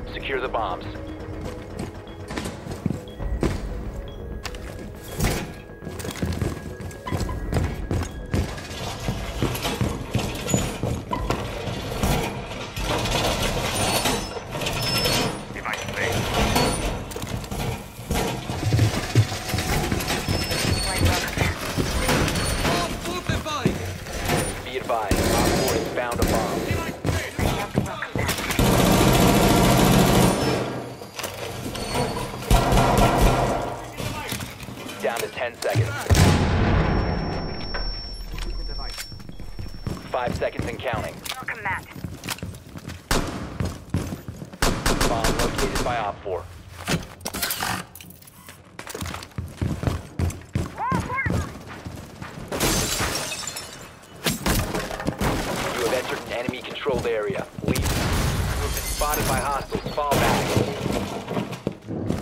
Secure the bombs. Be advised, Op 4 has found a bomb. Down to 10 seconds. 5 seconds and counting. Welcome back. Bomb located by Op 4. You have entered an enemy-controlled area. Leave. You have been spotted by hostiles. Fall back.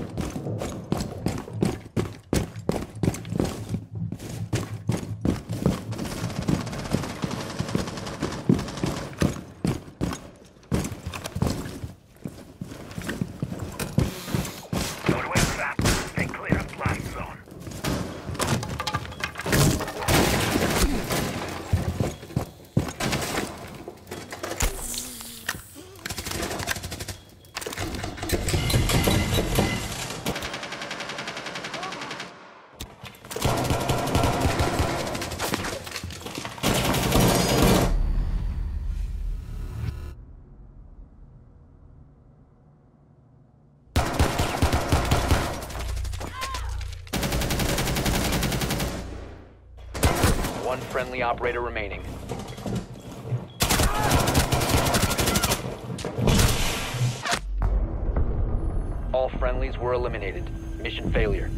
One friendly operator remaining. All friendlies were eliminated. Mission failure.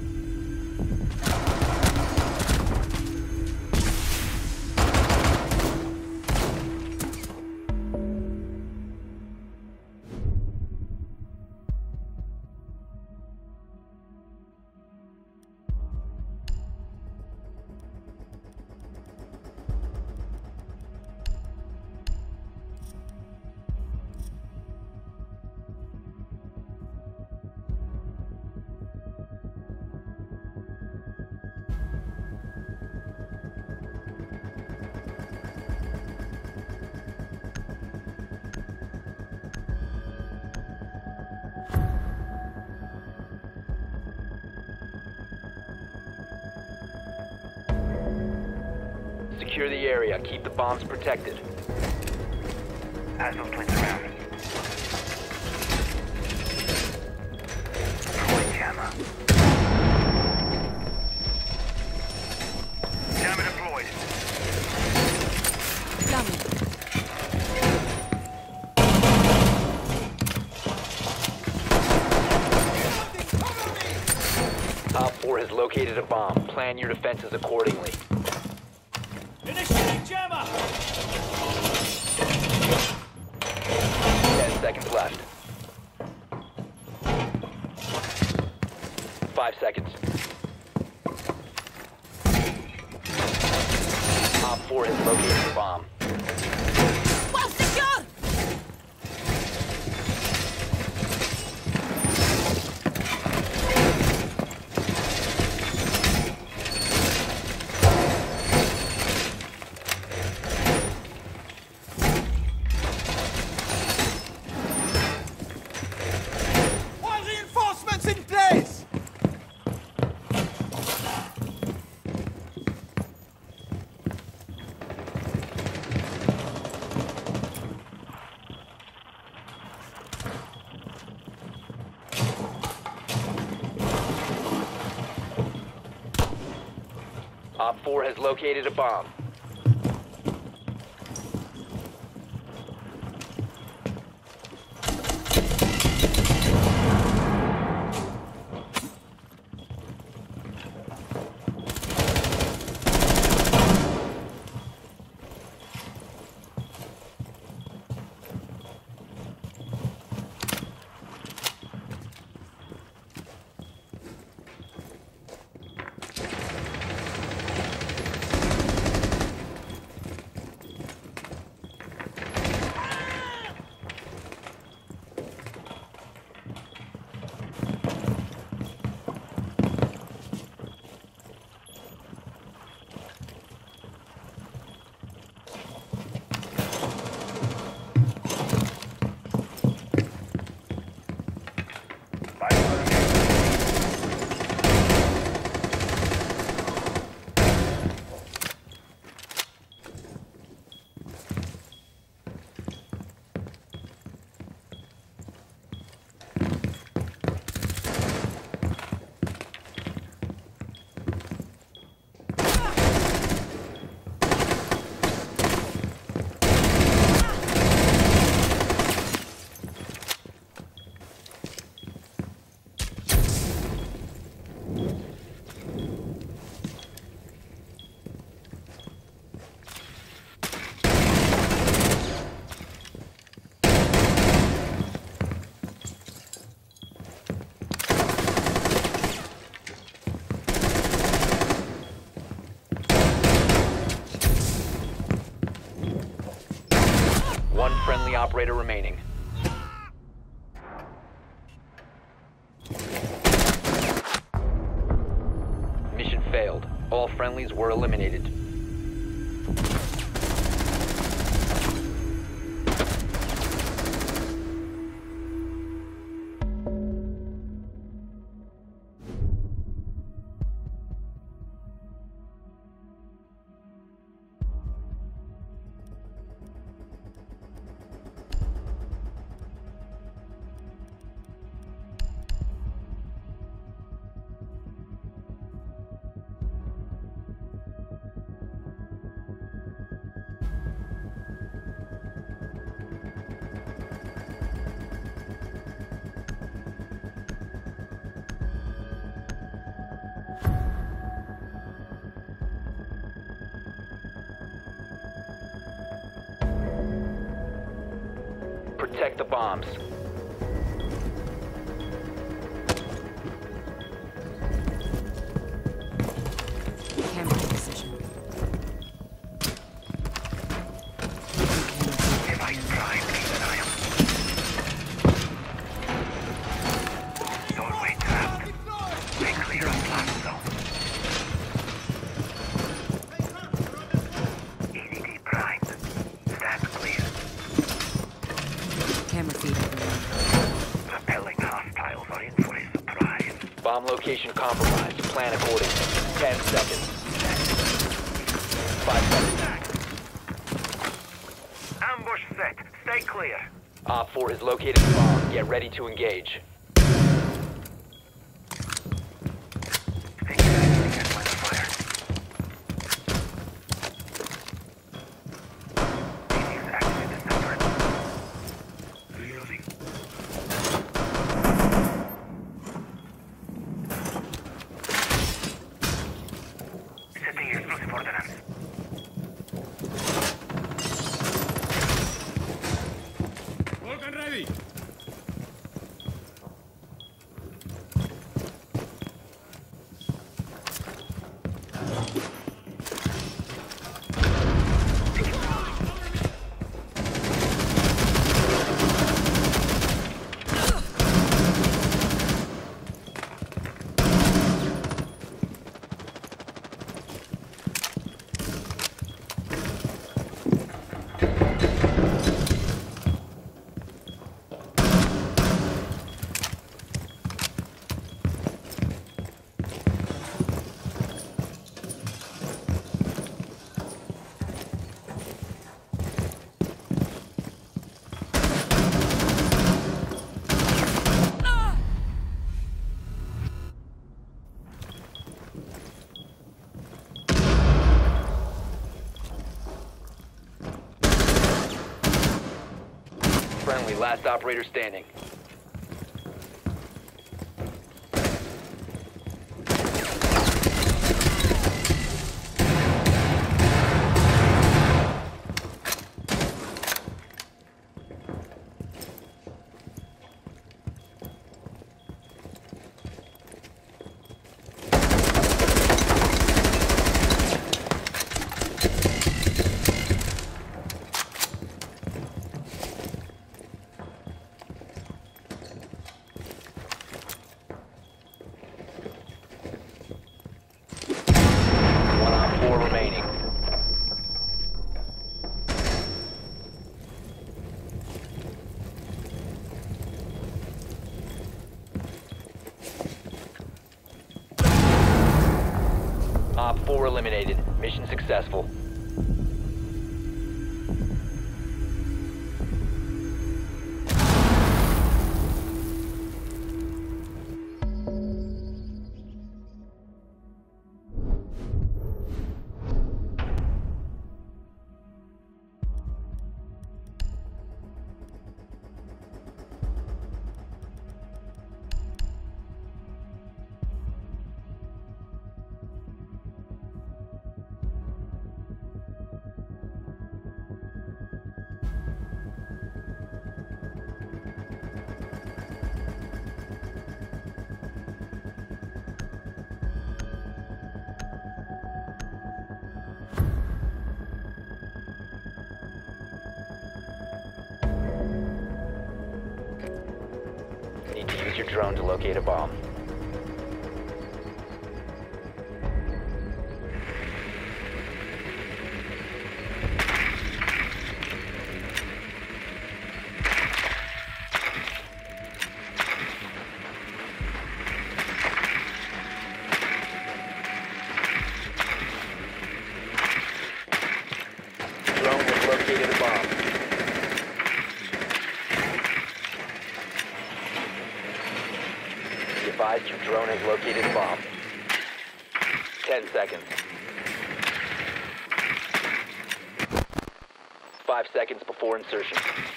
Secure the area. Keep the bombs protected. Hostiles twins around. Deploying jammer. Jammer deployed. Op 4 has located a bomb. Plan your defenses accordingly. Initiating jammer! 10 seconds left. 5 seconds. Op 4 has located the bomb. Well secure! All reinforcements in place! Op 4 has located a bomb. One friendly operator remaining. Mission failed. All friendlies were eliminated. Protect the bombs. Camera position. Device prime, keep an eye on. Doorway trapped. Stay clear of blast zone. EDD primed. Stand clear. Camera feed everyone. Repelling hostiles are in for a surprise. Bomb location compromised. Plan accordingly. 10 seconds. 5 seconds. Ambush set. Stay clear. Op 4 has located the bomb. Get ready to engage. Stay clear to get by the fire. Phoenix active in the center. Reloading. Setting explosive ordnance. Organ ready. Friendly, last operator standing. One op 4 remaining. Op 4 eliminated. Mission successful. your drone to locate a bomb. Drone has located a bomb. Be advised your drone has located a bomb. 10 seconds. 5 seconds before insertion.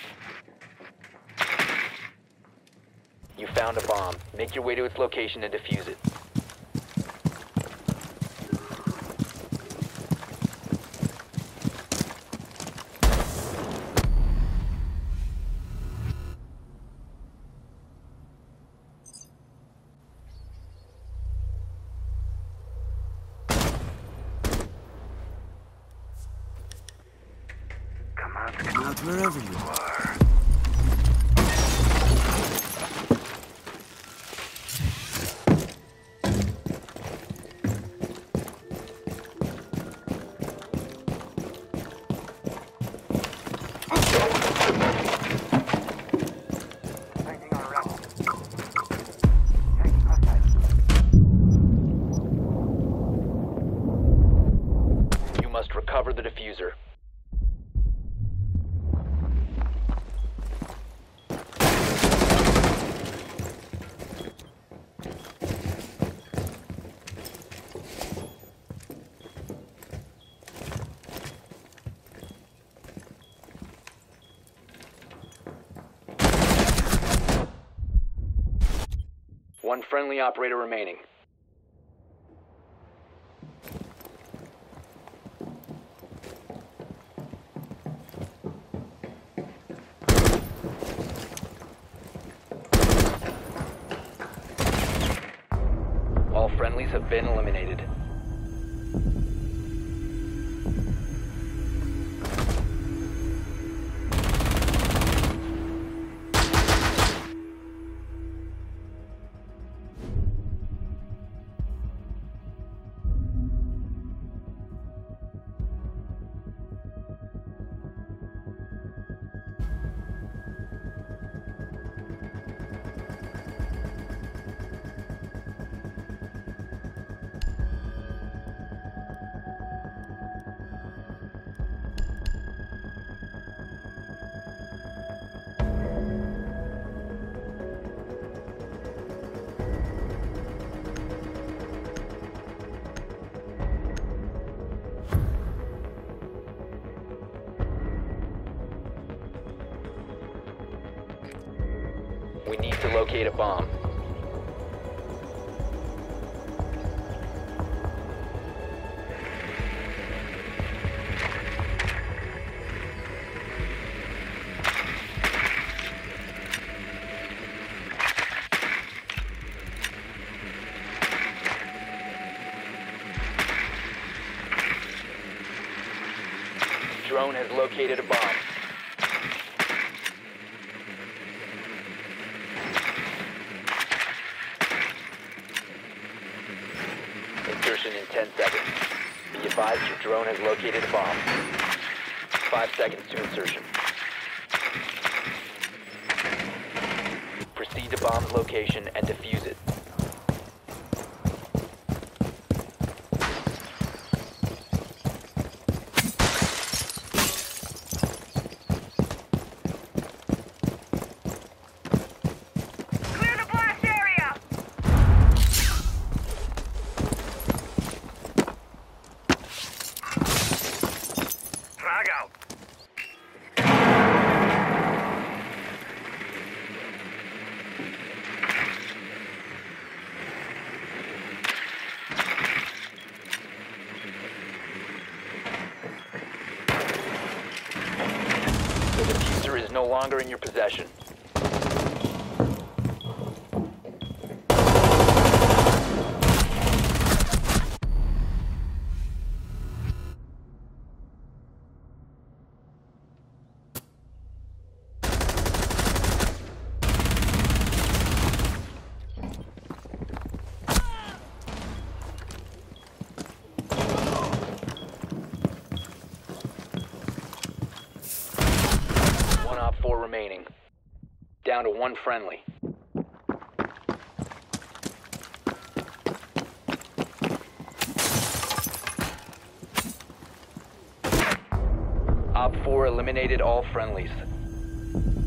You found a bomb. Make your way to its location and defuse it. Come out wherever you are. Finding our rebel. Taking hostile. You must recover the diffuser. One friendly operator remaining. All friendlies have been eliminated. We need to locate a bomb. Drone has located a bomb. Insertion in 10 seconds. Be advised your drone has located a bomb. 5 seconds to insertion. Proceed to bomb's location and defuse it. Clear the blast area! Frag out. The diffuser is no longer in your possession. down to one friendly. Op 4 eliminated all friendlies.